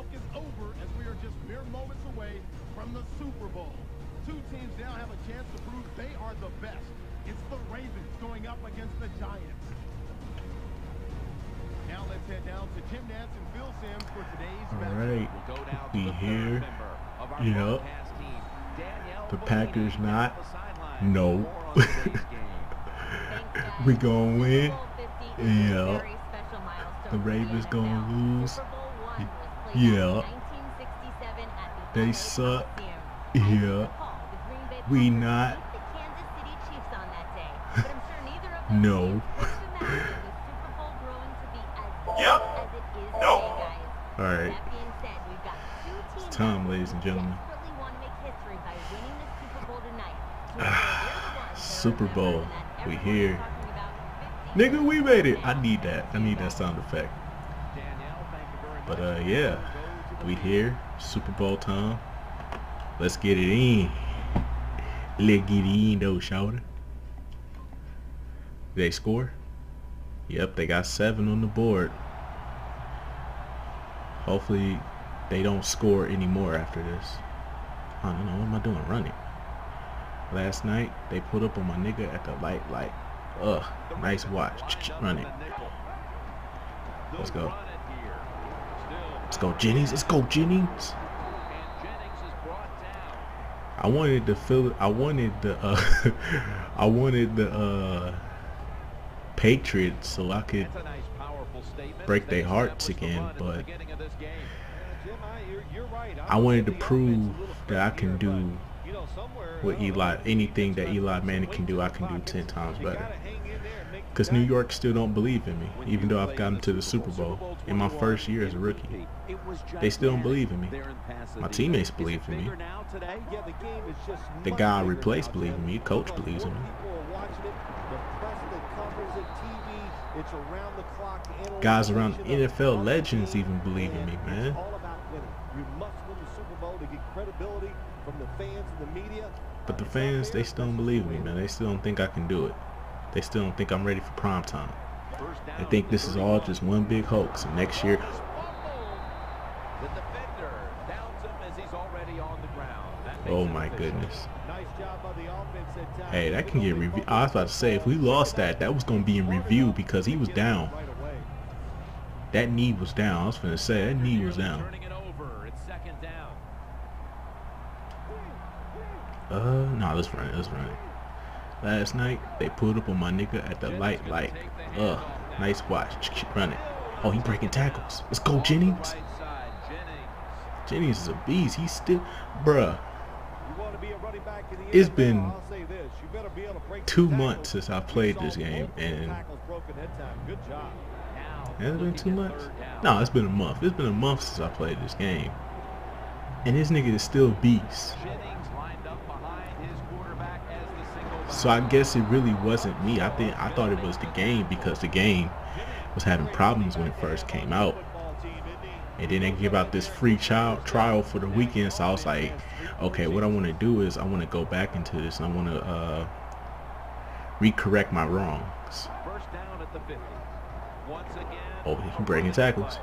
talk is over as we are just mere moments away from the Super Bowl. Two teams now have a chance to prove they are the best. It's the Ravens going up against the Giants. Now let's head down to Jim Nance and Phil Simms for today's match. All right, we here. Yep. The Packers not. No. We gonna win. Yeah. The Ravens gonna lose. Yeah. They suck. Yeah. We not. No. Yep. No. Alright. It's time, ladies and gentlemen. Super Bowl. We here. Nigga, we made it. I need that. I need that sound effect. But yeah. We here. Super Bowl time. Let's get it in. Let's get it in though, shouter. They score? Yep, they got 7 on the board. Hopefully they don't score anymore after this. I don't know, what am I doing? Running. Last night they put up on my nigga at the light. Ugh, nice watch. Running. Let's go. Let's go, Jennings. Let's go, Jennings. I wanted to feel. I wanted the. I wanted the Patriots so I could break their hearts again, but I wanted to prove that I can do what Eli, anything that Eli Manning can do, I can do 10 times better. Because New York still don't believe in me, even though I've gotten to the Super Bowl in my first year as a rookie. They still don't believe in me. My teammates believe in me. The guy I replaced believes in me. Coach believes in me. Guys around the NFL legends even believe in me, man. But the fans, they still don't believe in me, man. They still don't think I can do it. They still don't think I'm ready for prime time. They think this is all just one big hoax. And next year, oh my goodness. Hey, that can get reviewed. I was about to say, if we lost that was going to be in review because he was down. That knee was down. I was going to say, that knee was down. No, let's run it. Let's run it. Last night, they pulled up on my nigga at the light. Nice watch. Run it. Oh, he breaking tackles. Let's go, Jennings. Jennings is a beast. He's still, bruh. It's been 2 months since I played this game, and has it been 2 months? No, it's been a month. It's been a month since I played this game, and this nigga is still beast. So I guess it really wasn't me. I thought it was the game because the game was having problems when it first came out. And then they give out this free trial for the weekend. So I was like, okay, what I want to do is I want to go back into this and I want to recorrect my wrongs. Oh, he breaking tackles.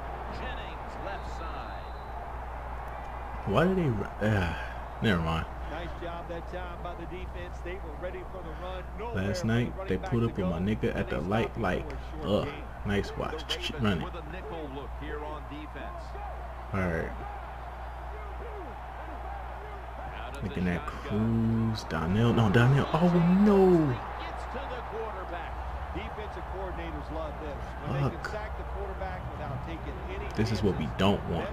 Why did they? Never mind. Last night they put up on my nigga at the light. Nice watch. Running. Alright. Looking at Cruz. Donnell. No, Donnell. Oh no. Fuck. This is what we don't want.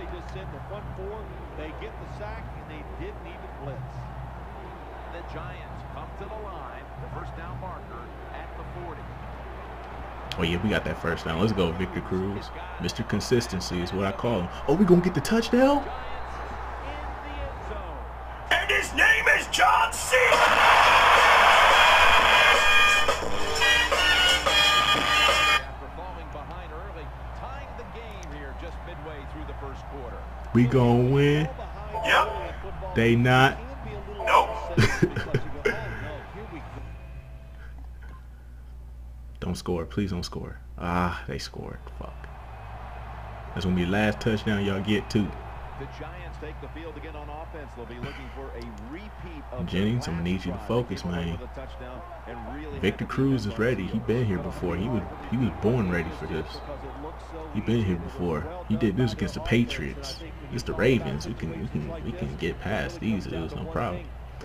They get the sack and they didn't even blitz. The Giants come to the line. The first down marker at the 40. Oh yeah, we got that first down. Let's go, Victor Cruz. Mr. Consistency is what I call him. Oh, we gonna get the touchdown? And his name is John C. We gonna win. Yep. They not. Nope. Don't score. Please don't score. Ah, they scored. Fuck. That's gonna be the last touchdown y'all get too. The Giants take the field again on offense. They'll be looking for a repeat of Jennings, I'm gonna need you to focus, man. Victor Cruz is ready. He been here before. He was born ready for this. He been here before. He did this against the Patriots. It's the Ravens. We can get past these dudes, no problem.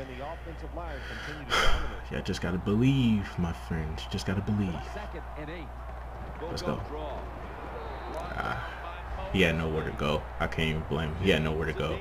Yeah, just gotta believe, my friends. Just gotta believe. Let's go. He had nowhere to go. I can't even blame him. He had nowhere to go.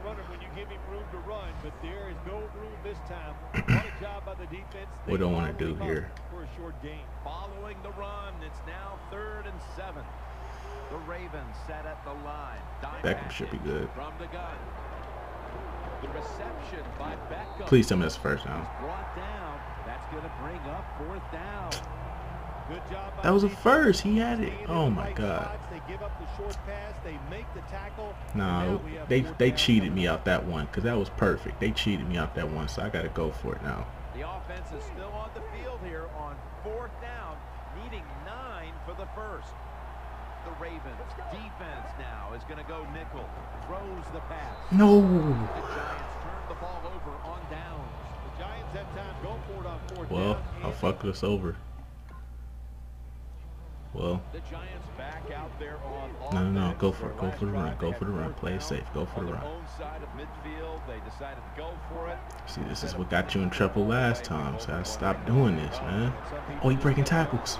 What do I want to do here? Following the run, it's now 3rd and 7. The Ravens set at the line. Beckham should be good. From the gun. The reception by Beckham. Please tell me that's first down. Brought down. That's going to bring up 4th down. Good job. That was a first. He had it. Oh my God. They give up the short pass. They make the tackle. No, they cheated me out that one because that was perfect. They cheated me out that one, so I got to go for it now. The offense is still on the field here on 4th down, needing 9 for the first. The Ravens defense now is going to go nickel. Throws the pass. No. The Giants turn the ball over on downs. The Giants have time. Go for it on 4th down. Well, I'll fuck this over. Well, the Giants back out there on no, go for it. Go for the run. Go for the run. Play it safe. Go for the run. Side of midfield, they decided to go for it. See, this is what got you in trouble last time. So I stopped doing this, man. Oh, he breaking tackles.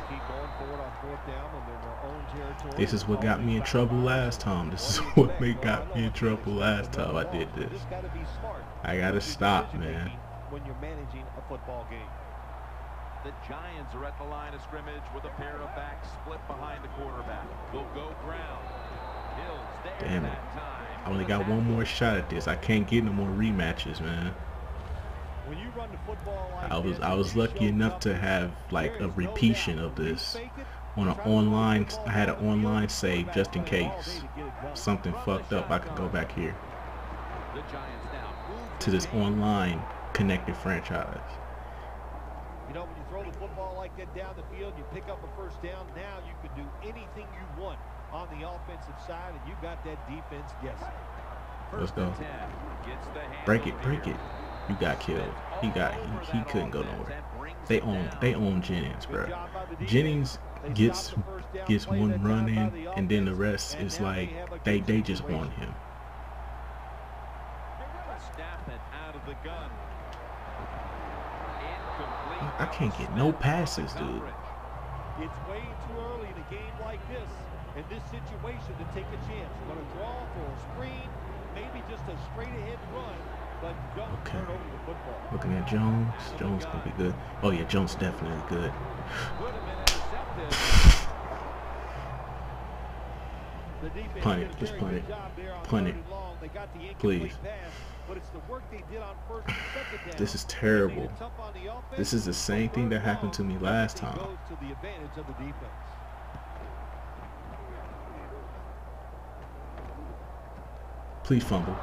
This is what got me in trouble last time. This is what got me in trouble last time I did this. I gotta stop, man. When you're managing a football game. The Giants are at the line of scrimmage with a pair of backs split behind the quarterback. They'll go ground. Hills there. Damn it. I only got one more shot at this. I can't get no more rematches, man. When you run the football like I was lucky enough to have like a repetion of this on an online. I had an online save just in case something fucked up. I could go back here to this online connected franchise. You know, when you throw the football like that down the field, you pick up a first down. Now you can do anything you want on the offensive side, and you got that defense guessing. Let's go. Break it, break it. You got killed. He couldn't go nowhere. They own Jennings, bro. Jennings gets one run in, and then the rest is like they just want him. I can't get no passes, dude. It's way too early in a game like this, in this situation, to take a chance. You're going to draw for a screen, maybe just a straight-ahead run, but don't turn over the football. Looking at Jones. Jones going to be good. Oh, yeah, Jones definitely good. Punt it. Just punt it. Punt it. Please. This is terrible. This is the same thing that happened to me last time. Please fumble.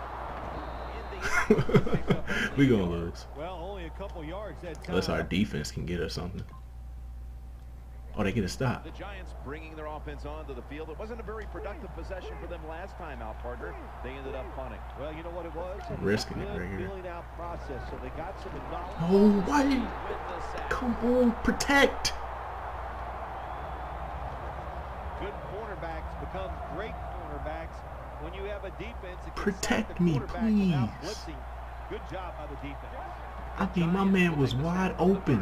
We gonna lose. Unless our defense can get us something. Oh, they get a stop. The Giants bringing their offense onto the field. It wasn't a very productive possession for them last time out, partner. They ended up punting. Well, you know what it was? I'm risking it right here. Process, so they got some oh, why? Come on, protect. Good cornerbacks become great cornerbacks when you have a defense that can protect me, please. Good job by the defense. I mean, my man was wide open.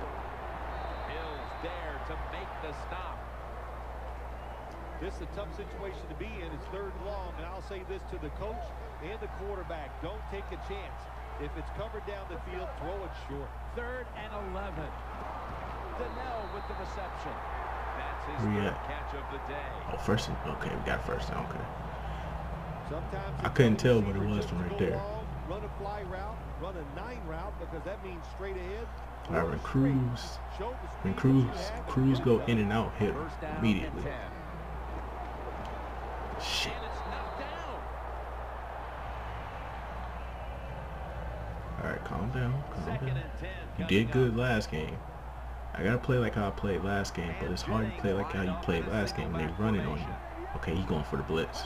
To make the stop. This is a tough situation to be in. It's 3rd and long, and I'll say this to the coach and the quarterback: don't take a chance. If it's covered down the field, throw it short. 3rd and 11. Donnell with the reception. That's his third catch of the day. Oh, first. Okay, we got first down. Okay. Sometimes I couldn't tell what it was from right there. Run a fly route, run a 9 route, because that means straight ahead. All right, when Cruz go in and out, hit immediately. Shit. All right, calm down. Calm down. You did good last game. I gotta play like how I played last game, but it's hard to play like how you played last game when they're running on you. Okay, he going for the blitz.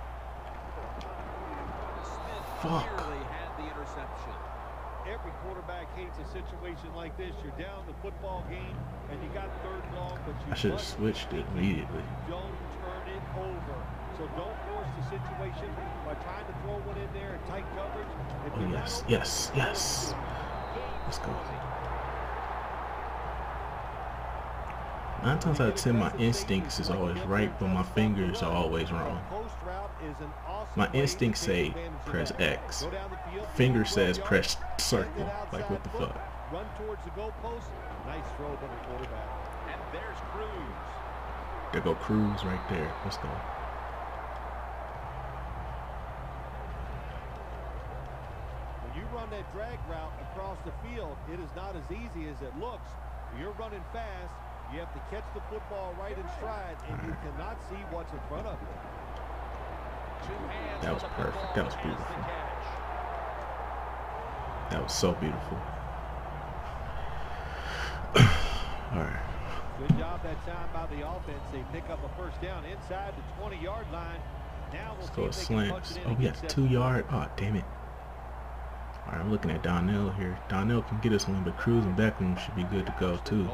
Fuck. Every quarterback hates a situation like this. You're down the football game and you got third long, but you I should have switched it immediately. Don't turn it over. So don't force the situation by trying to throw one in there in tight coverage. Oh yes, yes, yes. Let's go. 9 times out of 10, my instincts is always right, but my fingers are always wrong. My instincts say press X. Finger says press circle. Like, what the fuck? Run towards the goalpost. Nice throw by the quarterback. And there's Cruz. There go Cruz right there. Let's go. When you run that drag route across the field, it is not as easy as it looks. You're running fast. You have to catch the football right in stride, and you cannot see what's in front of you. That was perfect. That was beautiful. That was so beautiful. Alright. Good job that time by the offense. They pick up a first down inside the 20-yard line. Now we'll Let's go see slants. Oh, yeah, 2 yard. Oh, damn it. Alright, I'm looking at Donnell here. Donnell can get us one, but Cruz and Beckham should be good to go, too.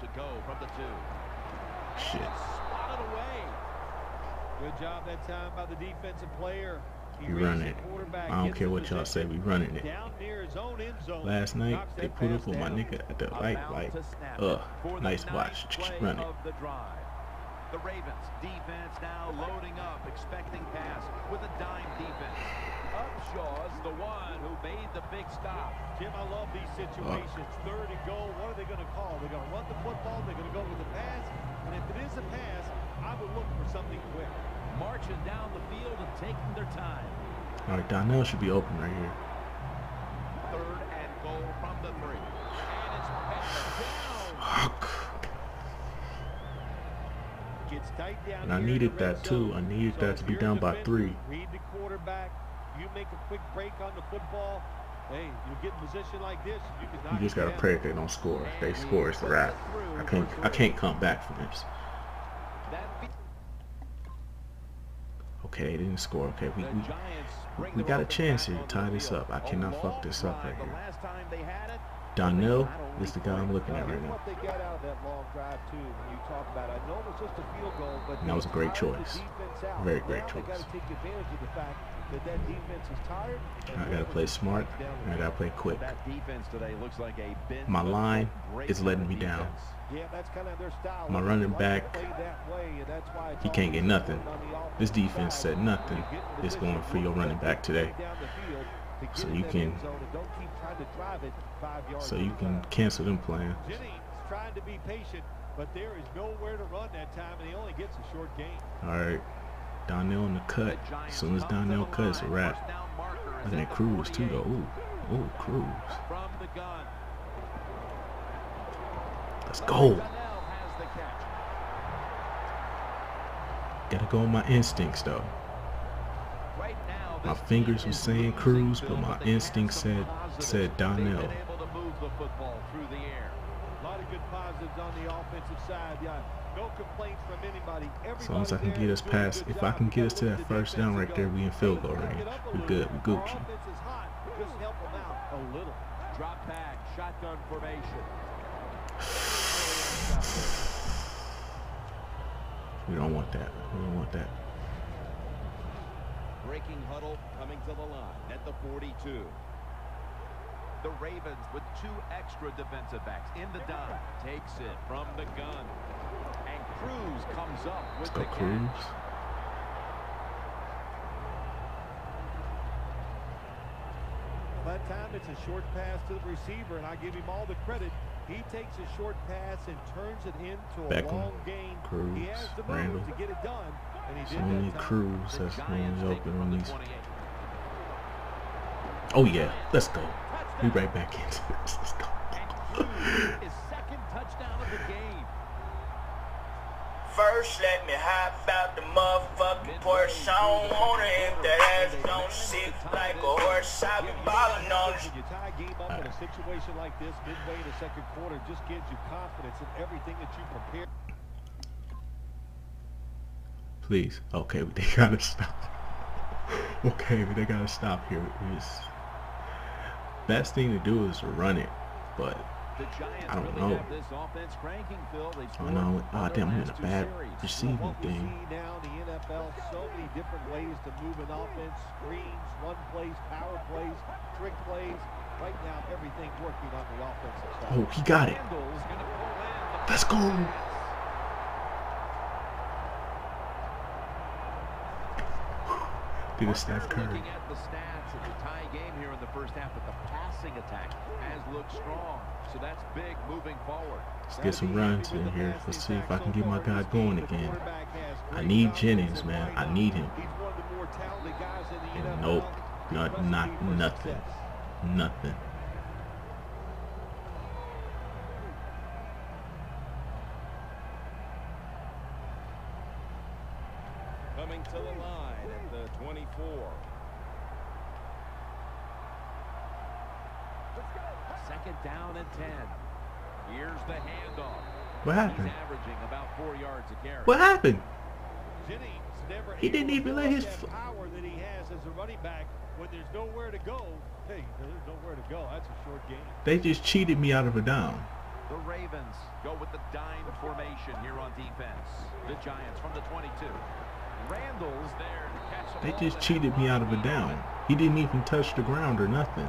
Shit. Spotted away. Good job that time by the defensive player. We run it. I don't care what y'all say, we running it. Last night, they put up with my nigga at the light, nice watch. Run it. The Ravens defense now loading up, expecting pass with a dime defense. Upshaw's the one who made the big stop. Jim, I love these situations. Third and goal. What are they going to call? They're going to run the football. They're going to go with the pass. And if it is a pass, I would look for something quick. Marching down the field and taking their time. All right, Donnell should be open right here. Third and goal from the 3. And it's batted down. Fuck. Gets tight down. And I needed that too. I needed that to be down by 3. Read the quarterback. You make a quick break on the football. Hey, you get in position like this, you can knock You just gotta pray that they don't score. If they score, it's a wrap. I can't come back from this. Okay, they didn't score. Okay, we got a chance here to tie this up. I cannot fuck this up right here. Donnell is the guy I'm looking at right now. And that was a great choice. Very great choice. I gotta play smart, and I gotta play quick. My line is letting me down. My running back, he can't get nothing. This defense said nothing. It's going for your running back today. So you can cancel them plans. Trying to be patient, but there is nowhere to run that time, and he only gets a short gain. Alright. Donnell in the cut. As soon as Donnell cuts, it's a wrap. Look at Cruz too though. Ooh, Cruz. Let's go. Gotta go with my instincts though. My fingers were saying Cruz, but my instincts said Donnell. As long as I can get us past, if I can get us to that first down right there, we in field goal range. We good, we Gucci. Drop back, shotgun formation. We don't want that. We don't want that. Breaking huddle coming to the line at the 42. The Ravens with 2 extra defensive backs in the dime. Takes it from the gun. And Cruz comes up with the catch. That time it's a short pass to the receiver, and I give him all the credit. He takes a short pass and turns it into a long gain. Cruz, he has the move Randall. to get it done, and he It's did only that time. Cruz that's only open on these. Oh yeah, let's go. We right back into this. Let's go. His second touchdown of the game. First, let me hop out the motherfucking Porsche. I don't want it if that ass don't sit like a horse. I be ballin' on it. You tie a game up in a situation like this midway in the second quarter just gives you confidence in everything that you prepare. Please. Okay, they gotta stop. Okay, but they gotta stop here. Best thing to do is to run it, but I don't know. Oh no! Oh damn! I'm in a bad receiving thing. Now the NFL, so many different ways to move an offense: screens, run plays, power plays, trick plays. Right now, everything working on the offensive side. Oh, he got it. Let's go. Did a Steph Curry. Looking at the stats of the tie game here in the first half, but the passing attack has looked strong. So that's big moving forward. Let's get some runs in here. Let's see if I can get my guy going again. I need Jennings, man. I need him. And nope, nothing. Coming to the line at the 24. Second down and 10. Here's the handoff. What happened? He's averaging about 4 yards a carry. What happened? He didn't even let his power that he has as a running back when there's nowhere to go. Hey, there's nowhere to go. That's a short game. They just cheated me out of a down. The Ravens go with the dime formation here on defense. The Giants from the 22. Randall's there to catch the ball. They just cheated me out of a down. He didn't even touch the ground or nothing.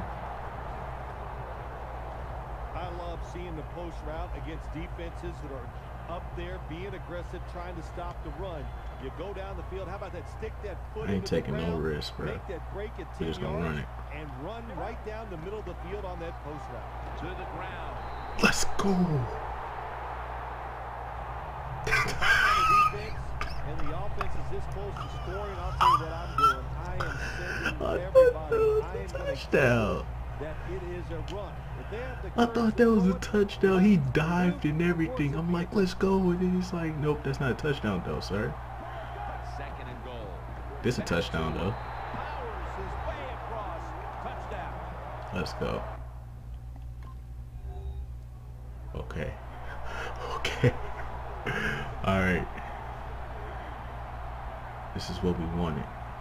I love seeing the post route against defenses that are up there, being aggressive, trying to stop the run. You go down the field. How about that? Stick that foot. I ain't taking no risk, bro. Make that break at 10 We're just gonna run it. And run right down the middle of the field on that post route. To the ground. Let's go. And the offense is this close to scoring. I'll tell you what I'm doing. I am sending everybody. I am going touchdown. That it is a run. If they have the I thought that was a touchdown. He dived and everything. I'm like, let's go. And then he's like, nope, that's not a touchdown though, sir. Second and goal. This is a touchdown though. Powers his way across. Touchdown. Let's go. Okay. Okay. All right. This is what we wanted.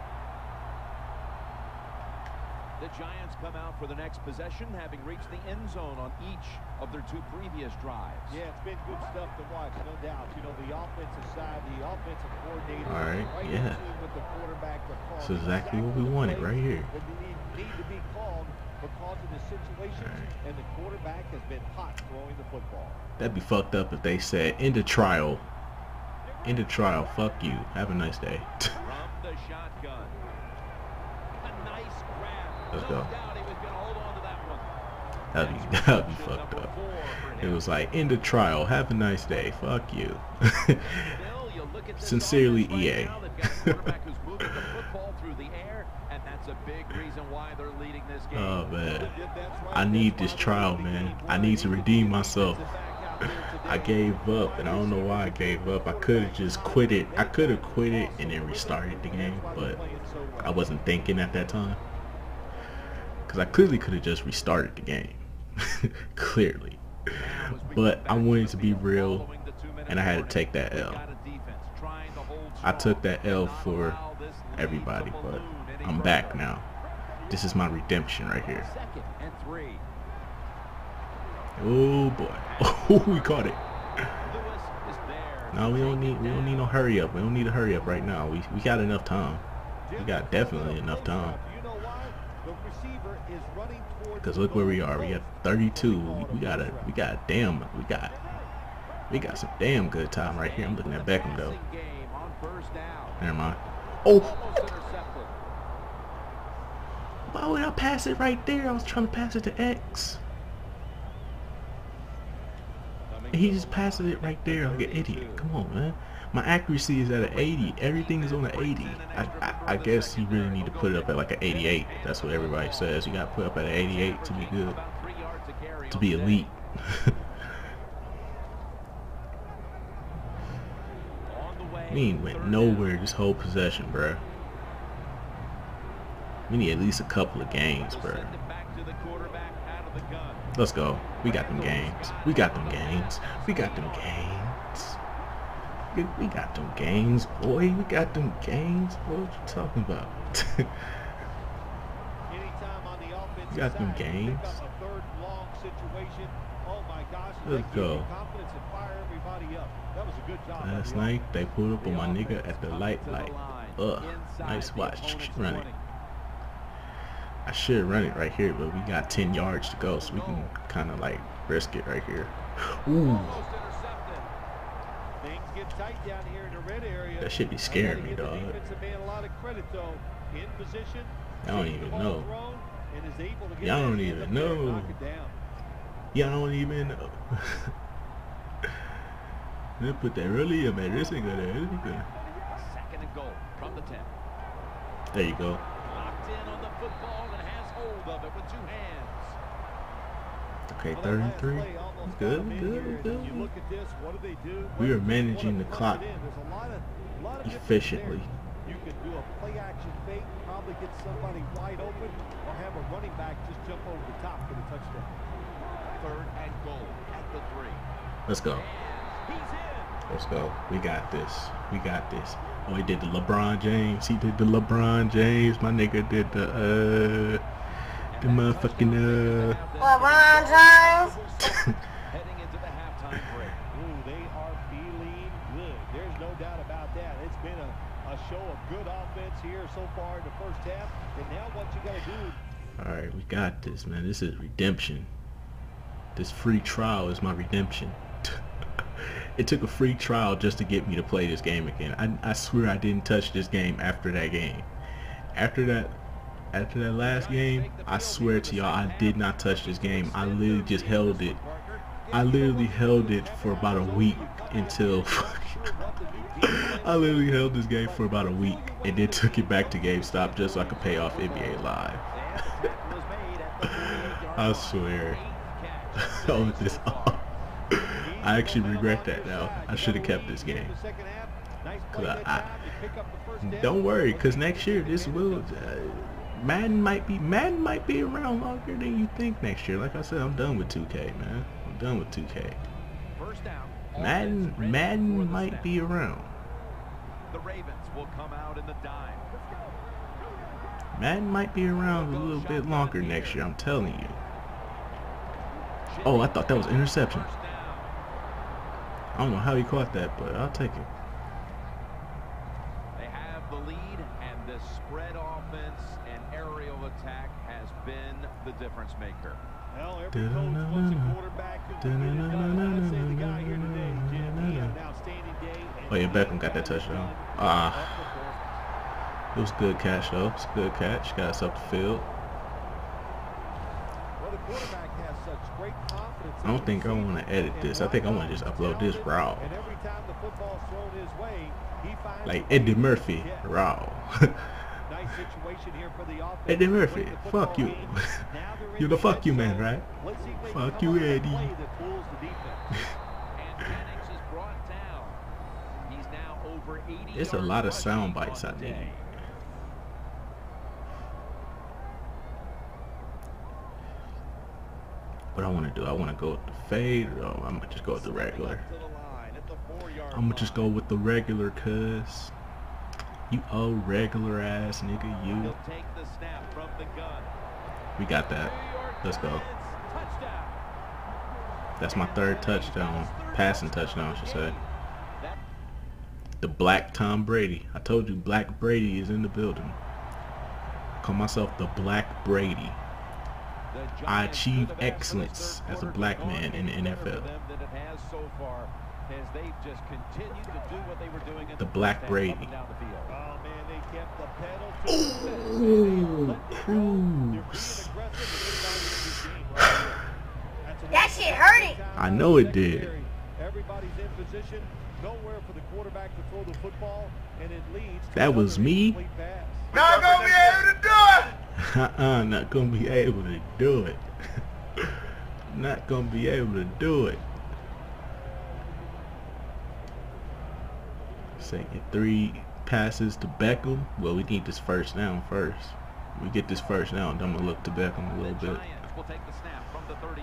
The Giants come out for the next possession, having reached the end zone on each of their 2 previous drives. Yeah, it's been good stuff to watch, no doubt. You know, the offensive side, the offensive coordinator. All right, yeah. With the quarterback, This is exactly what we wanted right here. That need to be called because of the situation, and the quarterback has been hot throwing the football. That'd be fucked up if they said, end of trial. End of trial. Fuck you. Have a nice day. From the shotgun. A nice grab. Let's No go. doubt he was going to hold on to that one. That'd be fucked up. It was like, end of trial. Have a nice day. Fuck you. Still, you look at this Sincerely, offense right EA. now, they've got a quarterback who's moving the football through the air, and that's a big reason why they're leading this game. Oh man, I need this trial, man. I need to redeem myself. I gave up, and I don't know why I gave up. I could have just quit it. I could have quit it and then restarted the game, but I wasn't thinking at that time. Because I clearly could have just restarted the game. Clearly. But I wanted to be real, and I had to take that L. I took that L for everybody, but I'm back now. This is my redemption right here. Second and 3. Oh boy. Oh, we caught it. Lewis is there. No, we don't need no hurry up. We don't need to hurry up right now. We got enough time. We got definitely enough time. You know why? The receiver is running toward Cause look where we are. We got 32. We got some damn good time right here. I'm looking at Beckham though. Game on first down. Never mind. Oh, Almost intercepted. why would I pass it right there? I was trying to pass it to X. And he just passes it right there like an idiot. Come on, man. My accuracy is at an 80. Everything is on an 80. I guess you really need to put it up at like an 88. That's what everybody says. You got to put up at an 88 to be good. About 3 yards a carry To on be the day. elite. On the way, We ain't went nowhere this whole possession, bruh. We need at least a couple of games, They'll bruh. send it back to the quarterback out of the gun. Let's go. We got them games. We got them games. We got them games. We got them games, boy. We got them games. What you talking about? We got them games. Let's go. Last night they pulled up on my nigga at the light. Nice watch. Run it. I should run it right here, but we got 10 yards to go, so we can kind of like risk it right here. Ooh. That shit be scaring me, dog. I don't even know. Y'all don't even know. Y'all don't even know. They put that really in, man. This ain't gonna do anything. Second and goal from the 10. There you go. Locked in on the football and has hold of it with 2 hands. Okay, 33. Good. We are managing the clock efficiently. You can do a play action fake, probably get somebody wide open, or have a running back just jump over the top for the touchdown. Third and goal at the 3. Let's go. Let's go. We got this. We got this. Oh, he did the LeBron James. He did the LeBron James. My nigga did the motherfucking LeBron James. Heading into the halftime break. Ooh, they are feeling good. There's no doubt about that. It's been a show of good offense here so far in the first half. And now what you got to do. All right, we got this, man. This is redemption. This free trial is my redemption. It took a free trial just to get me to play this game again. I swear I didn't touch this game after that game. After that last game, I swear to y'all, I did not touch this game. I literally just held it. I literally held it for about a week until I literally held this game for about a week and then took it back to GameStop just so I could pay off NBA Live. I swear. Oh, this off. I actually regret that now. I should have kept this game. Cause don't worry, cause next year this will Madden might be around longer than you think next year. Like I said, I'm done with 2K, man. I'm done with 2K. Madden might be around. The Ravens will come out in the dime. Madden might be around a little bit longer next year, I'm telling you. Oh, I thought that was interception. I don't know how he caught that, but I'll take it. They have the lead, and this spread offense and aerial attack has been the difference maker. Well, every coach wants a quarterback who can get it done. I'd say the guy here today, Jim, he had an outstanding day. Oh yeah, Beckham got that touchdown. It was a good catch though. It's a good catch. Got us up the field. Well, the quarterback has such great confidence. I don't think I want to edit this. I think I want to just upload this raw. And every time the football's thrown his way, he finds like Eddie Murphy raw. Nice situation here for the offense. Eddie Murphy, fuck you. You're the fuck you man, right? Fuck you, Eddie. It's a lot of sound bites I need. What I want to do, I want to go with the fade, or I'm going to just go with the regular. I'm going to just go with the regular, cuz you old regular ass nigga, you. We got that. Let's go. That's my third touchdown, passing touchdown, I should say. The Black Tom Brady. I told you Black Brady is in the building. I call myself the Black Brady. I achieve excellence as a black man in the NFL. The Black Brady. Ooh, Cruz. That shit hurting. I know it did. Everybody's in position. Nowhere for the quarterback to throw the football, and it leads. That was me. Not gonna be able to do it. Not gonna be able to do it. Not gonna be able to do it. Second 3 passes to Beckham. Well, we need this first down first. We get this first down, then I'm gonna look to Beckham a little bit.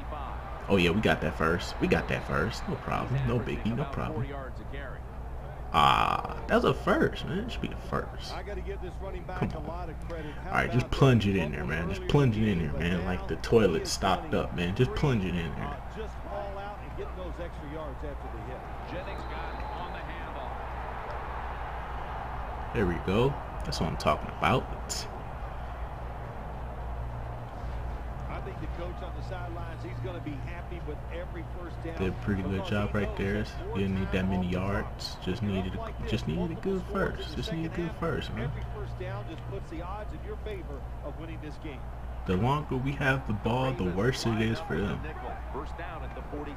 Oh yeah, we got that first. We got that first. No problem. No biggie. No problem. That was a first, man. It should be the first. I got to give this running back a lot of credit. All right, just plunge it in there, man. Just plunge it in there, man. Like the toilet stopped up, man. Just plunge it in there. Just fall out and get those extra yards after the hit. Jennings got it on the handle. There we go. That's what I'm talking about. I think the coach on the sidelines, he's going to be happy with every first down. Did a pretty good job right there. You didn't need that many yards. Just needed a good first. Just needed a good first, man. Every first down just puts the odds in your favor of winning this game. The longer we have the ball, the worse it is for them. First down at the 46.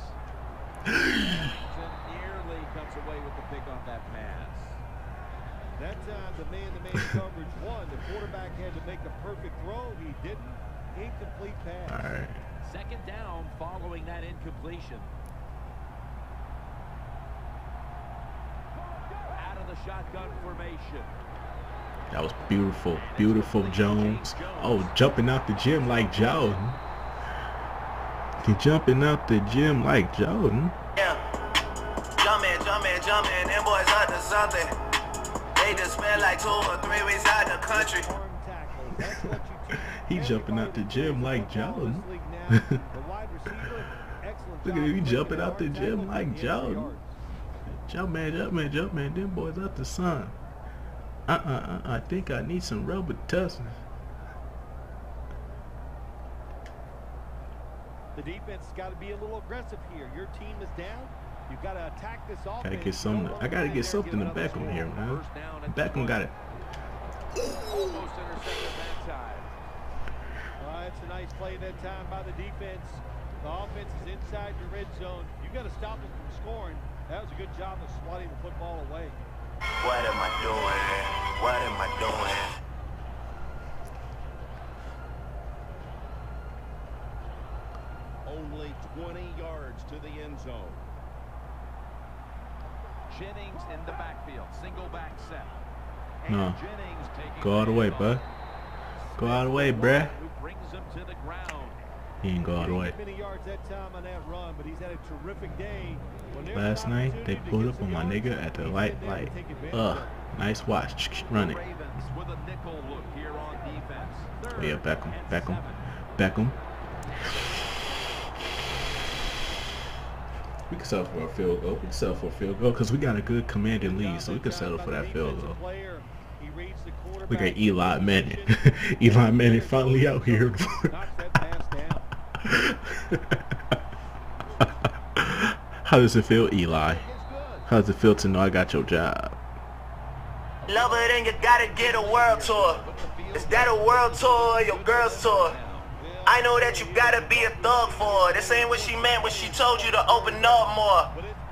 Nearly comes away with the pick on that pass. That time the man-to-man coverage won. The quarterback had to make a perfect throw. He didn't. Incomplete pass. All right. Second down following that incompletion. Out of the shotgun formation. That was beautiful. Beautiful Jones. Oh, jumping out the gym like Jordan. He jumping out the gym like Jordan. Yeah. Jumping. Them boys up to something. They just spent like 2 or 3 weeks out the country. He jumping out the gym like Jordan. Look at him, he jumping out the gym like Jordan. Jump man. Them boys out the sun. I think I need some Robitussin. The defense has got to be a little aggressive here. Your team is down. You've got to attack this offense. Gotta get something. I gotta get something to Beckham here, man. Beckham got it. Almost intercepted that time. It's a nice play that time by the defense. The offense is inside your red zone. You got to stop them from scoring. That was a good job of swatting the football away. What am I doing? What am I doing? Only 20 yards to the end zone. Jennings in the backfield. Single back set. No. Go all the way, bud. Go all the way, bruh. Brings him to the ground. He ain't go all the way. Many yards that time on that run, but he's had a terrific day. Last night they pulled up on my nigga at the light. Nice watch. Run it. Oh yeah, Beckham. We can settle for a field goal. Because we got a good commanding lead, so we can settle for that field goal. Look at Eli Manning. Eli Manning finally out here. How does it feel, Eli? How does it feel to know I got your job? Love it and you gotta get a world tour. Is that a world tour or your girl's tour? I know that you gotta be a thug for her. This ain't what she meant when she told you to open up more.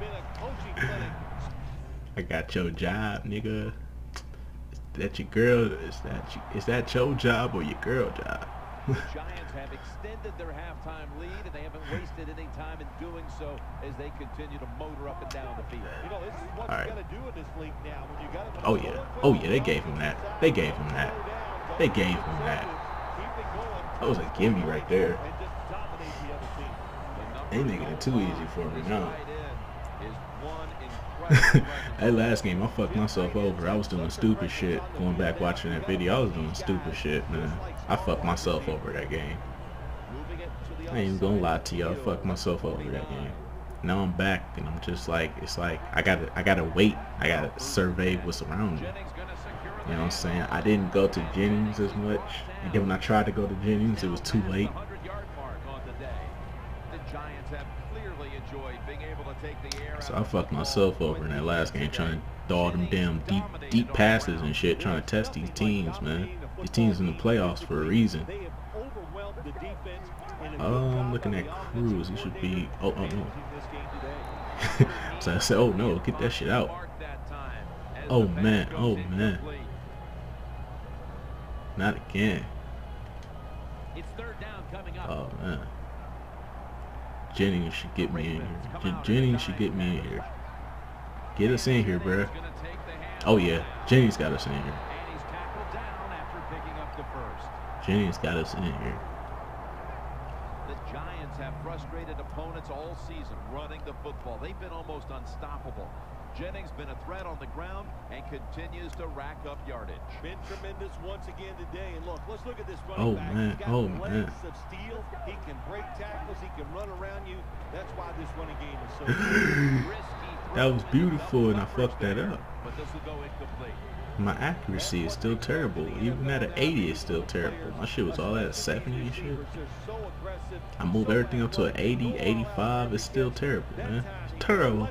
I got your job, nigga. Is that your girl? Is that your job or your girl job? Giants have extended their halftime lead, and they haven't wasted any time in doing so as they continue to motor up and down the field. You know, this is what you got to do in this league now. When you got to Oh yeah, they gave him that. They gave him that. That was a gimme right there. They making it too easy for me now. That last game, I fucked myself over. I was doing stupid shit. Going back watching that video, I was doing stupid shit, man. I fucked myself over that game. I ain't even gonna lie to y'all. I fucked myself over that game. Now I'm back, and I'm just like, it's like I gotta wait. I gotta survey what's around me. You know what I'm saying? I didn't go to Jennings as much. And then when I tried to go to Jennings, it was too late. So I fucked myself over in that last game trying to throw all them damn deep passes and shit, trying to test these teams, man. These teams in the playoffs for a reason. I'm looking at Cruz. He should be. Oh no. So I said, oh no, get that shit out. Oh man. Not again. Oh man. Jennings should get me in here. Jennings should get me in here. Get us in here, bruh. Oh yeah, Jennings got us in here. Jennings got us in here. The Giants have frustrated opponents all season running the football. They've been almost unstoppable. Jennings been a threat on the ground and continues to rack up yardage. Been tremendous once again today. And look, let's look at this running Oh, back. man. He's got Oh, legs man. of steel. He can break tackles. He can run around you. That's why this running game is so good. That was beautiful, and I fucked that up. But this will go incomplete. My accuracy is still terrible. Even at an 80, it's still terrible. My shit was all at 70 and shit. I move everything up to an 80, 85. It's still terrible, man. It's terrible.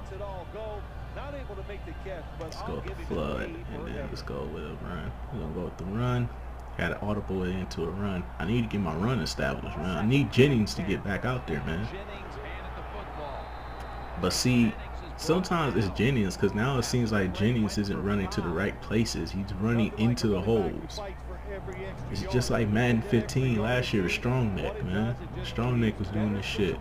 Let's go with the flood, and then let's go with a run. We're gonna go with the run. Got to audible it into a run. I need to get my run established, man. I need Jennings to get back out there, man. But see, sometimes it's Jennings, because now it seems like Jennings isn't running to the right places. He's running into the holes. It's just like Madden 15 last year with Strong Neck, man. Strong Neck was doing this shit.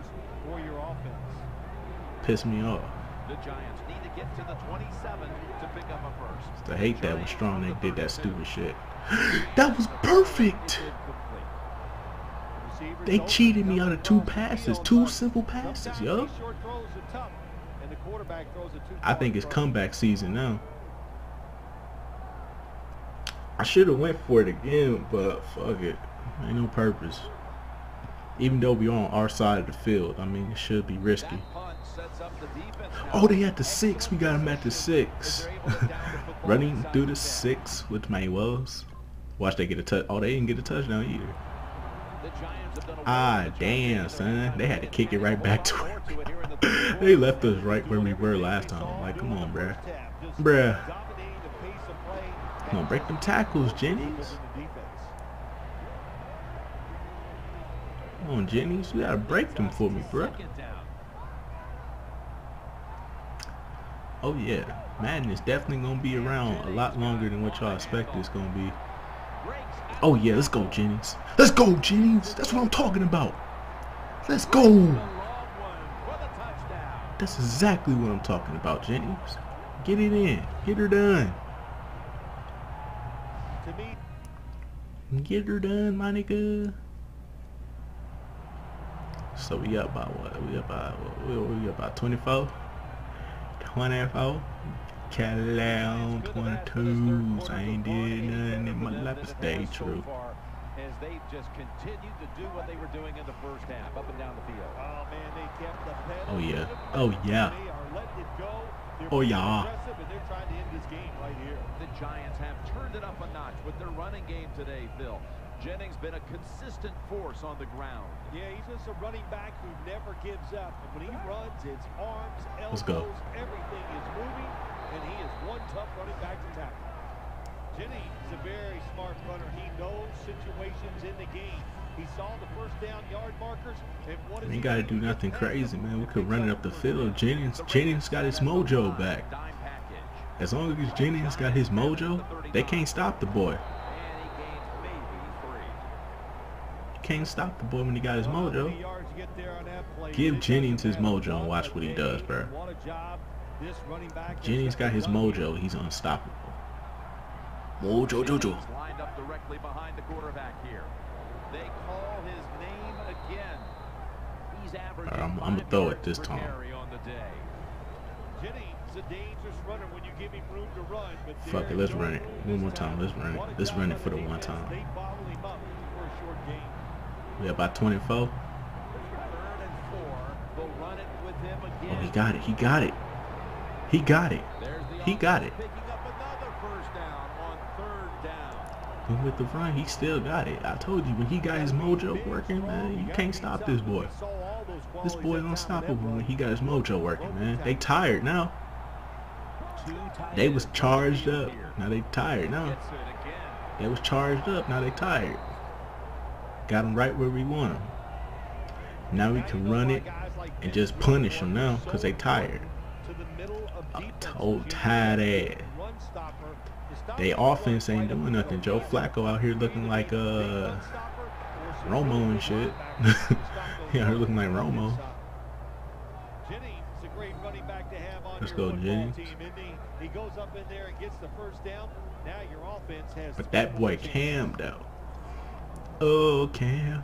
Pissed me off. The Giants need to get to the 27 to pick up a first. I hate that when Strong Neck did that stupid shit. That was perfect! They cheated me out of 2 passes. 2 simple passes, yo. I think it's comeback season now. I should have went for it again, but fuck it. Ain't no purpose. Even though we on our side of the field, I mean, it should be risky. Oh, they at the 6. We got him at the 6. Running through the 6 with my woes. Watch they get a touch. Oh, they didn't get a touchdown either. Ah, damn, son. They had to kick it right back to where they left us right where we were last time. Like, come on, bruh. Bruh. Come on, break them tackles, Jennings. Come on, Jennings. You gotta break them for me, bruh. Oh, yeah. Madden is definitely gonna be around a lot longer than what y'all expect it's gonna be. Oh, yeah. Let's go, Jennings. Let's go, Jennings. That's what I'm talking about. Let's go. That's exactly what I'm talking about, Jennings. Get it in. Get her done. Get her done, my nigga. So we up by what? We up by 24? 24? Cat 22. I ain't did nothing in my life to stay true. As they just continued to do what they were doing in the first half, up and down the field. Oh man, they kept the pedal. Oh yeah. Oh yeah. They are letting it go. Oh yeah. And they're trying to end this game right here. The Giants have turned it up a notch with their running game today, Phil. Jennings been a consistent force on the ground. Yeah, he's just a running back who never gives up. And when he runs, it's arms, elbows, Let's go. Everything is moving, and he is one tough running back to tackle. Jennings is a very smart runner. He knows situations in the game. He saw the first down yard markers, and what We ain't gotta do nothing crazy, man. We could run it up the field. Jennings got his mojo back. As long as Jennings got his mojo, they can't stop the boy. Can't stop the boy when he got his mojo. Give Jennings his mojo and watch what he does, bro. Jennings got his mojo. He's unstoppable. Mojo Jojo. Lined up directly behind the quarterback here. They call his name again. He's averaging I'm gonna throw it this time. on the day. Jennings is a dangerous runner when you give him room to run. But Fuck it, let's run it. One more time, let's run it. Let's run it for the one time. They bottle him up for a short game. We about 24. 3rd and 4. They'll run it with him again. Oh, he got it. He got it. He got it. He got it. Picking up another first down on 3rd down. And with the run, he still got it. I told you, when he got his mojo working, man, you can't stop this boy. This boy is unstoppable when he got his mojo working, man. They tired now. They was charged up. Now they tired now. They was charged up. Now they tired. Got them right where we want them. Now we can run it and just punish them now because they tired. Tired ass. They offense ain't doing nothing. Joe Flacco out here looking like Romo and shit. He out here looking like Romo. Let's go, Jennings. He goes up in there and gets the first down. Now your offense has. But that boy Cam though. Oh, Cam.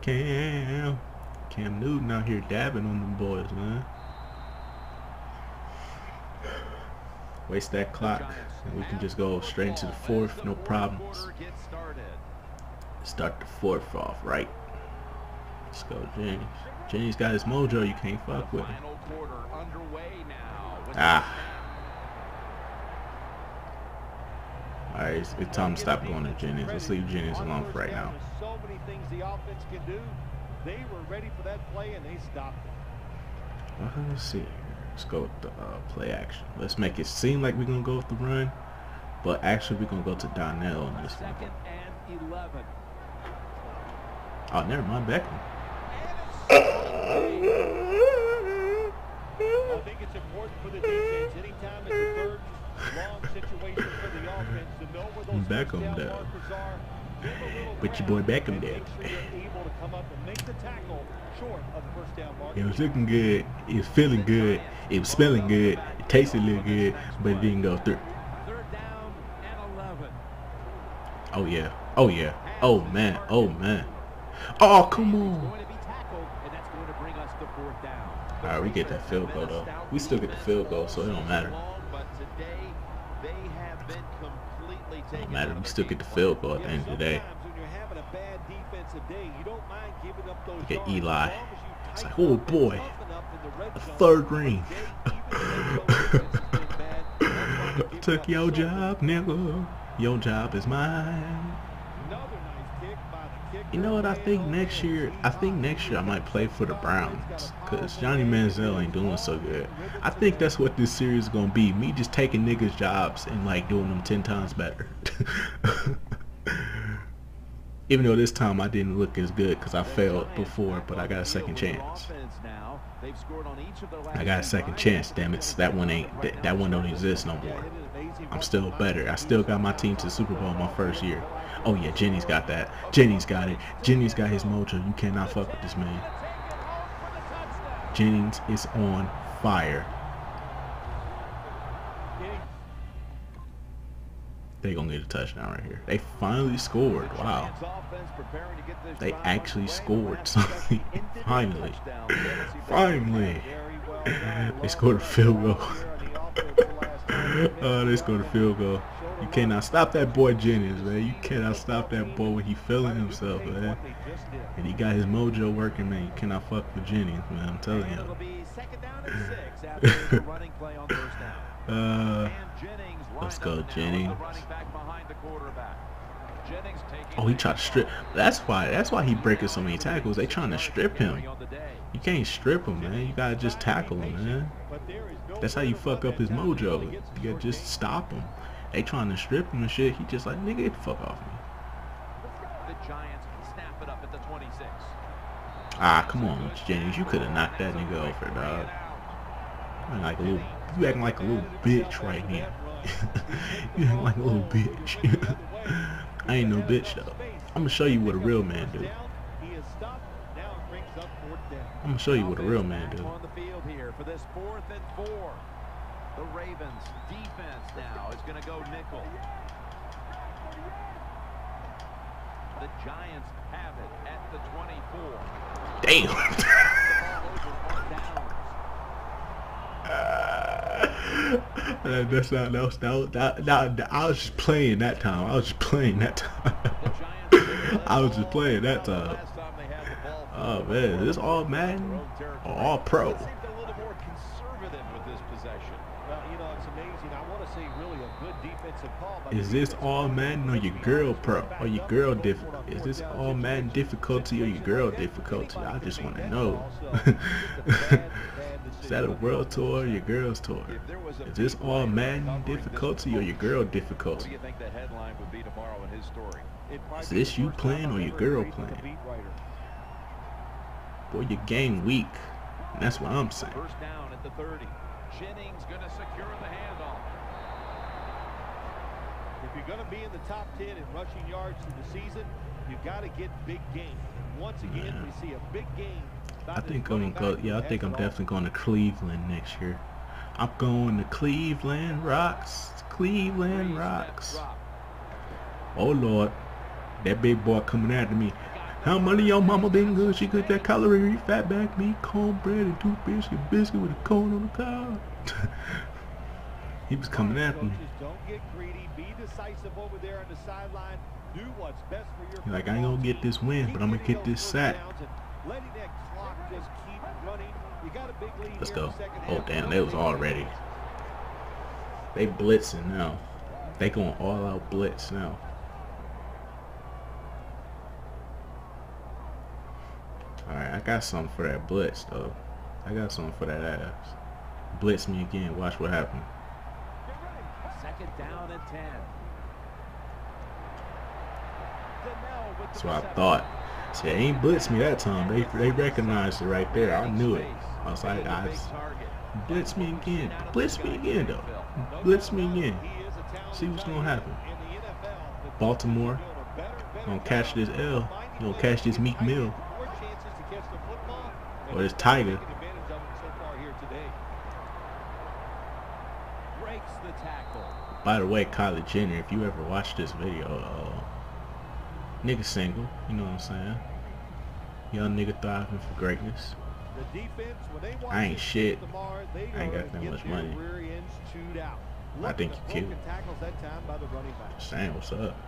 Cam Newton out here dabbing on them boys, man. Waste that clock, and we can just go straight into the fourth, no problems. Start the fourth off right. Let's go, Jennings. Jennings got his mojo. You can't fuck with him. Ah. Alright, it's time to stop going to Jennings. Let's leave Jennings alone for right now. So many things the offense can do. They were ready for that play and they stopped it. Let's see here. Let's go with the play action. Let's make it seem like we're gonna go with the run, but actually we're gonna go to Donnell on this one. 2nd and 11. Oh, never mind, Beckham. I think it's important for the defense anytime it's a third long situation for the offense to know where those Beckham first down there. markers are. But your boy Beckham there. It was looking good. It was feeling good. It was smelling good. It tasted a little good, but it didn't go through. 3rd down and 11. Oh yeah. Oh yeah. Oh man. Oh man. Oh come on. Alright, we get that field goal though. We still get the field goal, so it don't matter. It don't matter. We still get the field goal at the end of the day. Look at Eli. It's like, oh boy, a 3rd ring. Took your job, nigga. Your job is mine. You know what I think next year? I think next year I might play for the Browns because Johnny Manziel ain't doing so good. I think that's what this series is gonna be. Me just taking niggas' jobs and like doing them 10 times better. Even though this time I didn't look as good because I failed before, but I got a second chance. I got a second chance, damn it. That one don't exist no more. I'm still better. I still got my team to the Super Bowl my first year. Oh yeah, Jennings got that. Jennings got it. Jennings got his mojo. You cannot fuck with this man. Jennings is on fire. They gonna get a touchdown right here. They finally scored. Wow. They actually scored something. Finally. Finally. They scored a field goal. Oh, they scored a field goal. You cannot stop that boy Jennings, man. You cannot stop that boy when he feeling himself, man. And he got his mojo working, man. You cannot fuck with Jennings, man. I'm telling you. Let's go, Jennings. Oh, he tried to strip. That's why he breaking so many tackles. They trying to strip him. You can't strip him, man. You gotta just tackle him, man. That's how you fuck up his mojo. You gotta just stop him. They trying to strip him and shit. He just like, nigga, get the fuck off me. The Giants snap it up at the 26. Ah, come on, Jennings. You could have knocked that nigga over, dog. You acting like a little bitch right now. You acting like a little bitch. I ain't no bitch though. I'm gonna show you what a real man do. I'm gonna show you what a real man do. On the field here for this 4th and 4. The Ravens defense now is going to go nickel. The Giants have it at the 24. Damn. That's not. I was just playing that time. I was just playing that time. Oh man, is this all Madden or all pro? Is this all Madden or your girl pro or your girl Is this all Madden difficulty or your girl difficulty? I just want to know. Is that a world tour or your girl's tour? Is this all Madden difficulty or your girl difficulty? Is this you playing or your girl playing? Boy, your game weak. And that's what I'm saying. First down at the 30. Jennings going to secure the handoff. If you're going to be in the top 10 in rushing yards through the season, you've got to get big games. Once again, we see a big game. I think I'm gonna go. Yeah, I think I'm definitely going to Cleveland next year. I'm going to Cleveland Rocks. Cleveland Rocks. Oh Lord, that big boy coming after me. How much of your mama been good? She cooked that calorie fat back meat, cornbread, and 2 biscuit with a cone on the cob. He was coming after me. Don't get greedy. Be decisive over there on the sideline. Do what's best for your He's like, I ain't gonna get this win, but I'm gonna get this sack. Letting that clock just keep running. You got a big lead. Let's go. Oh damn, they was already. They blitzing now. They going all out blitz now. Alright, I got something for that blitz though. I got something for that ass. Blitz me again. Watch what happens. Second down and 10. That's what I thought. See, they ain't blitzed me that time. They recognized it right there. I knew it. I was like, guys, blitz me again. Blitz me again though. Blitz me again. See what's gonna happen. Baltimore gonna catch this L. You gonna catch this Meek Mill. Or this Tiger. By the way, Kylie Jenner, if you ever watch this video, nigga single, you know what I'm saying? Young nigga thriving for greatness. I ain't shit. I ain't got that much money. I think you cute. Just saying, what's up?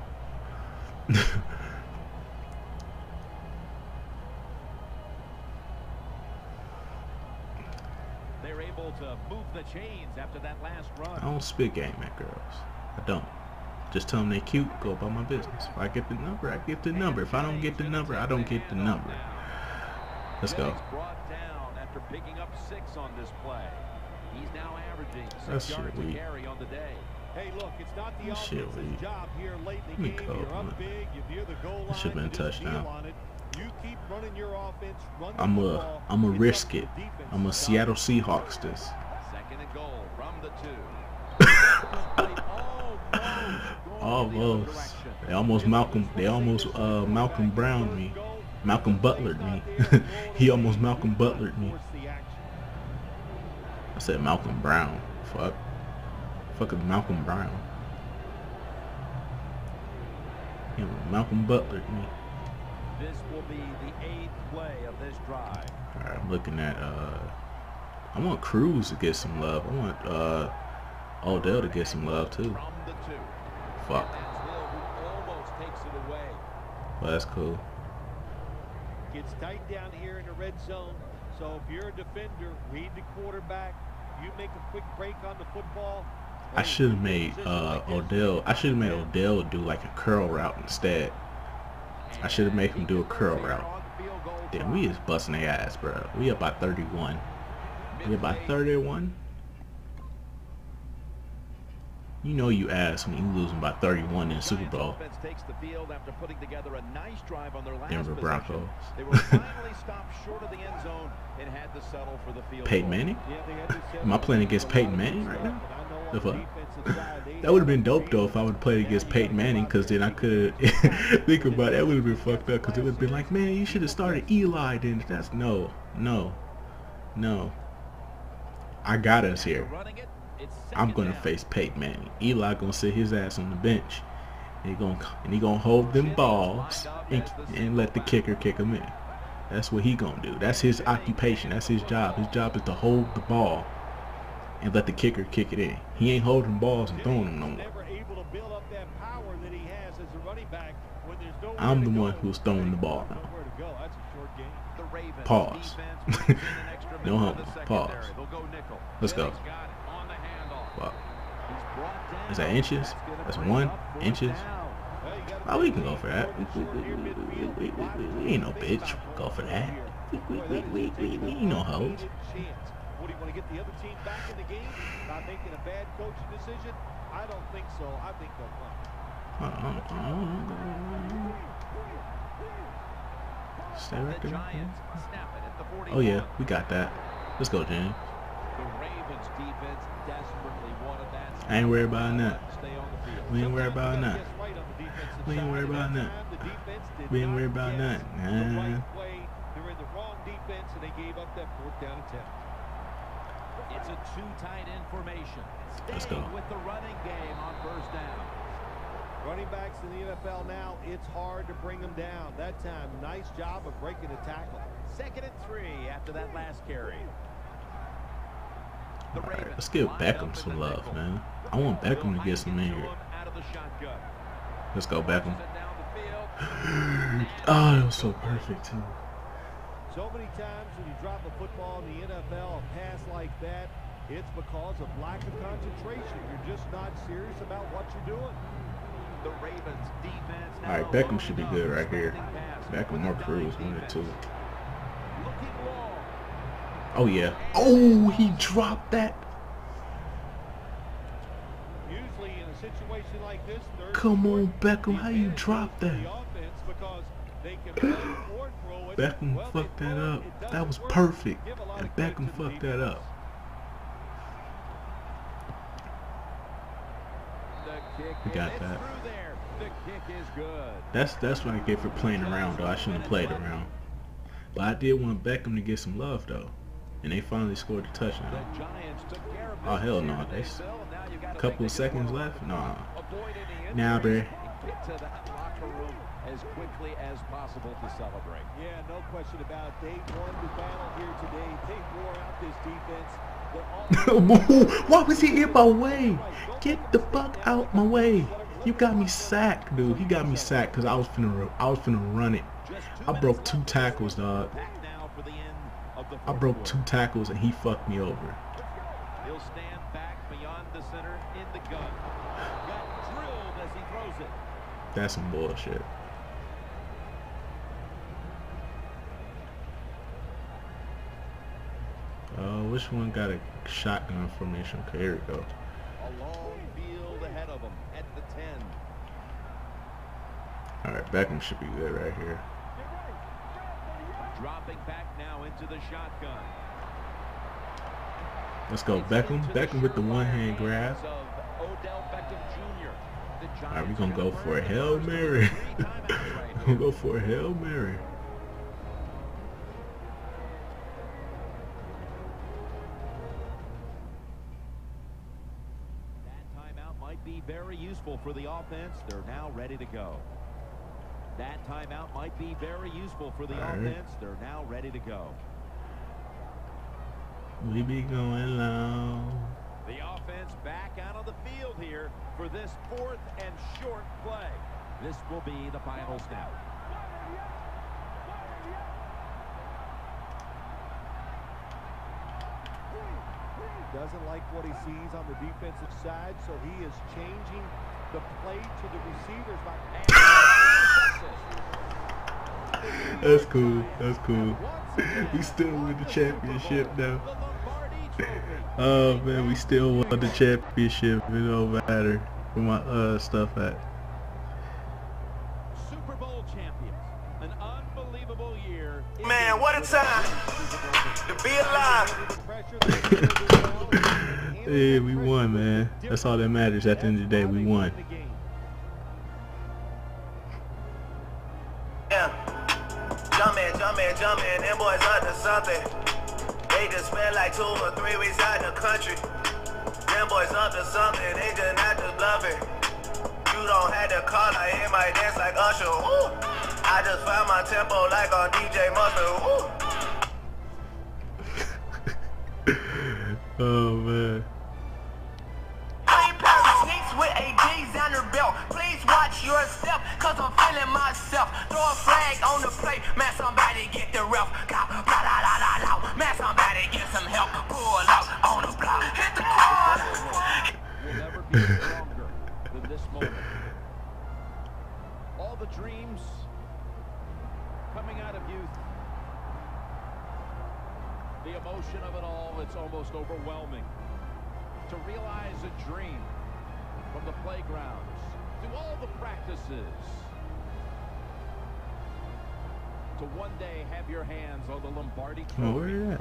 They're able to move the chains after that last run. I don't spit game at girls. I don't. Just tell them they cute, go about my business. If I get the number, I get the number. If I don't get the number, I don't get the number. Let's go. Brought down after picking up 6 on this play. He's now averaging 6 yards to carry on the day. Hey, look, it's not the offense's job here late in the game. You're up big, you near the goal line. Should have been a touchdown. You keep running your offense, I'm a risk it. I'm a Seattle Seahawks this. Second and goal from the 2. Almost. They almost Malcolm Browned me. Malcolm Butlered me. He almost Malcolm Butlered me. I said Malcolm Brown. Fuck. Fucking Malcolm Brown. He Malcolm Butlered me. This will be the 8th play of this drive. Alright, I'm looking at I want Cruz to get some love. I want Odell to get some love too. Fuck. Well, that's cool. Gets tight down here in the red zone. So if you're a defender, read the quarterback. You make a quick break on the football. I should have made Odell. I should have made Odell do like a curl route instead. I should have made him do a curl route. Damn, we is busting their ass, bro. We up by 31. We up by 31. You know you ass when you losing by 31 in the Super Bowl. Denver Broncos. Peyton Manning? Am I playing against Peyton Manning right now? The fuck? That would have been dope though if I would have played against Peyton Manning, because then I could think about it. That would have been fucked up, because it would have been like, man, you should have started Eli then. That's no. I got us here. I'm gonna face Peyton Manning. Eli gonna sit his ass on the bench. He gonna hold them balls and let the kicker kick him in. That's what he gonna do. That's his occupation. That's his job. His job is to hold the ball and let the kicker kick it in. He ain't holding balls and throwing them no more. I'm the one who's throwing the ball now. Pause. No homo. Pause. Let's go. Wow. Is that inches? That's 1 inches. Oh, we can go for that. We ain't no bitch. Go for that. We ain't no hoes. What do you want to get the other team back in the game by making a bad coaching decision? I don't think so. I think they'll come. Stay right there. Oh yeah, we got that. Let's go, James. I ain't worried about that. We ain't worried about that. We ain't worried about that. We ain't worried about that. Nah. It's a 2-tight end formation. Let's go. With the running game on first down. Running backs in the NFL now, it's hard to bring them down. That time, nice job of breaking a tackle. 2nd and 3 after that last carry. Alright, let's give Beckham some love, man. I want Beckham to get some in here. Let's go, Beckham. Oh, that was so perfect, too. So many times when you drop a football in the NFL, a pass like that, it's because of lack of concentration. You're just not serious about what you're doing. The Ravens defense. Alright, Beckham should be good right here. Beckham or Cruz, one of the two. Oh, yeah. Oh, he dropped that. Usually in a situation like this, come on, Beckham. How you drop that? Beckham fucked that up. That was perfect. And Beckham fucked that up. We got that. That's what I get for playing around, though. I shouldn't have played around. But I did want Beckham to get some love, though. And they finally scored a touchdown. Oh, hell no. There's a couple of seconds left? Nah. Nah, bruh. As quickly as possible to celebrate. Yeah, no question about it. They won the battle here today. They wore out this defense. Why was he in my way? Get the fuck out my way. You got me sacked, dude. He got me sacked because I was finna run it. I broke 2 tackles, dog. I broke 2 tackles and he fucked me over. He'll stand back beyond the center in the gun. Got drilled as he throws it. That's some bullshit. Which one got a shotgun formation? Okay, here we go. A long field ahead of him at the 10. Alright, Beckham should be good right here. Dropping back now into the shotgun. Let's go, Beckham. Beckham with the one-hand grab. Alright, we're gonna go for a Hail Mary. We're gonna go for a Hail Mary. Be very useful for the offense. They're now ready to go. That timeout might be very useful for the offense. They're now ready to go. We be going low. The offense back out on the field here for this 4th and short play. This will be the final snap. Doesn't like what he sees on the defensive side, so he is changing the play to the receivers by That's cool. That's cool. We still win the championship now. Oh man, we still won the championship. It don't matter where my stuff at. Super Bowl champions. An unbelievable year. Man, what a time to be alive. Yeah, we won, man. That's all that matters at the end of the day. We won. Yeah. Jumpin', them boys up to something. They just spent like 2 or 3 weeks out in the country. Them boys up to something, they just not just bluffing. You don't have to call, I hear my dance like Usher. Woo. I just found my tempo like on DJ Mustard. Woo. Oh man. With ADs on her belt, please watch your step, cause I'm feeling myself. Throw a flag on the plate, man, somebody get the ref. Blah, blah, blah, blah, blah. Man, somebody get some help. Pull out on the block, hit the corner. Will never be stronger than this moment. All the dreams coming out of youth. The emotion of it all, it's almost overwhelming. To realize a dream. From the playgrounds to all the practices, to one day have your hands on the Lombardi Trophy. Oh, where is that?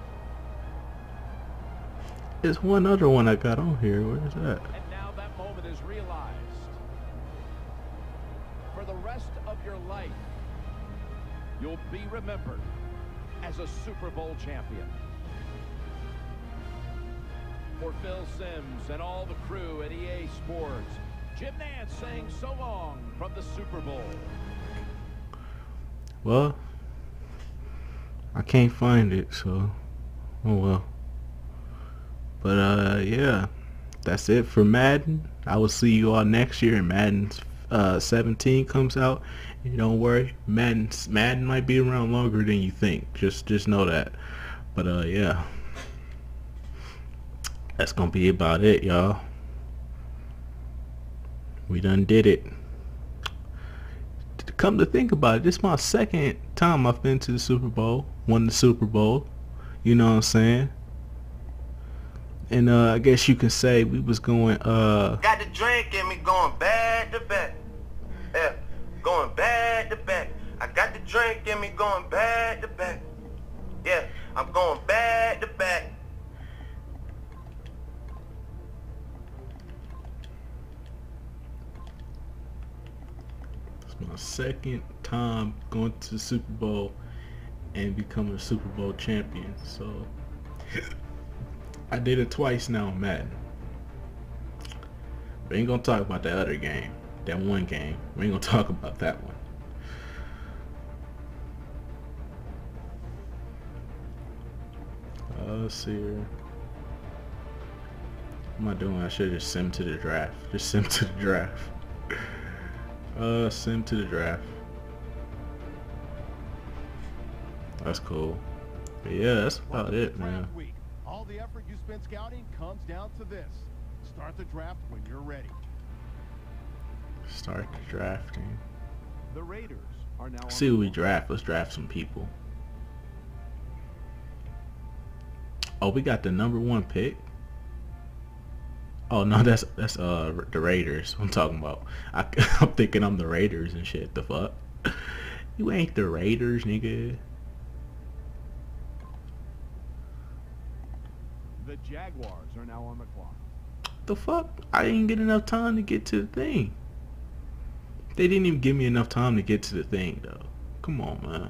There's one other one I got on here. Where is that? And now that moment is realized. For the rest of your life, you'll be remembered as a Super Bowl champion. For Phil Simms and all the crew at EA Sports, Jim Nance saying so long from the Super Bowl. Well, I can't find it, so oh well. But yeah, that's it for Madden. I will see you all next year. And Madden 17 comes out. And don't worry, Madden might be around longer than you think. Just know that. But yeah, that's gonna be about it, y'all. We done did it. Come to think about it, this is my second time I've been to the Super Bowl. Won the Super Bowl. You know what I'm saying? And I guess you can say we was going Got the drink in me going back to back. Yeah, going back to back. I got the drink in me going back to back. Yeah, I'm going back to back. It's my second time going to the Super Bowl and becoming a Super Bowl champion. So I did it twice now in Madden. We ain't gonna talk about that other game. That one game. We ain't gonna talk about that one. Let's see here. What am I doing? I should just sim to the draft. Just sim to the draft. Sim to the draft. That's cool. But yeah, that's about it, man. All the effort you spent scouting comes down to this. Start the draft when you're ready. Start the drafting. The Raiders are now. See who we draft. Let's draft some people. Oh, we got the #1 pick. Oh no, that's the Raiders I'm talking about. I'm thinking I'm the Raiders and shit. The fuck? You ain't the Raiders, nigga. The Jaguars are now on the clock. The fuck? I didn't get enough time to get to the thing. They didn't even give me enough time to get to the thing, though. Come on, man.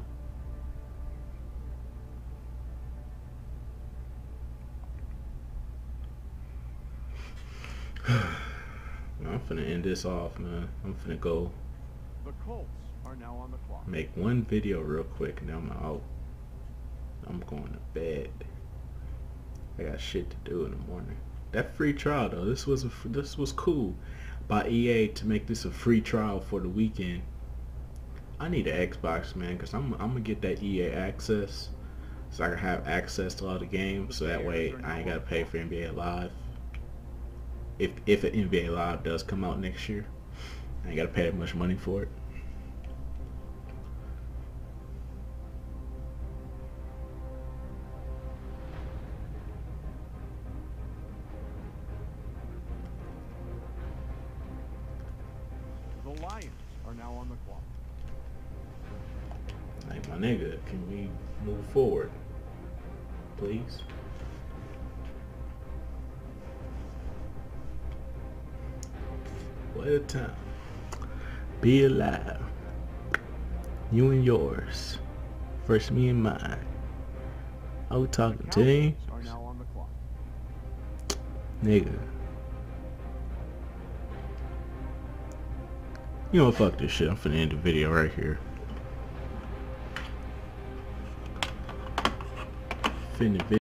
I'm finna end this off, man. I'm finna go The Colts are now on the clock. make one video real quick and then I'm out. I'm going to bed. I got shit to do in the morning. That free trial though, this was cool by EA to make this a free trial for the weekend. I need an Xbox, man, because I'm gonna get that EA access so I can have access to all the games, so that way I ain't gotta pay for NBA Live. If an NBA Live does come out next year, I ain't gotta pay that much money for it. The Lions are now on the clock. Like, my nigga, can we move forward, please? What a time. Be alive. You and yours. First me and mine. Are we talking team? Are now on the clock. Nigga. You know what, fuck this shit. I'm finna end the video right here. Finna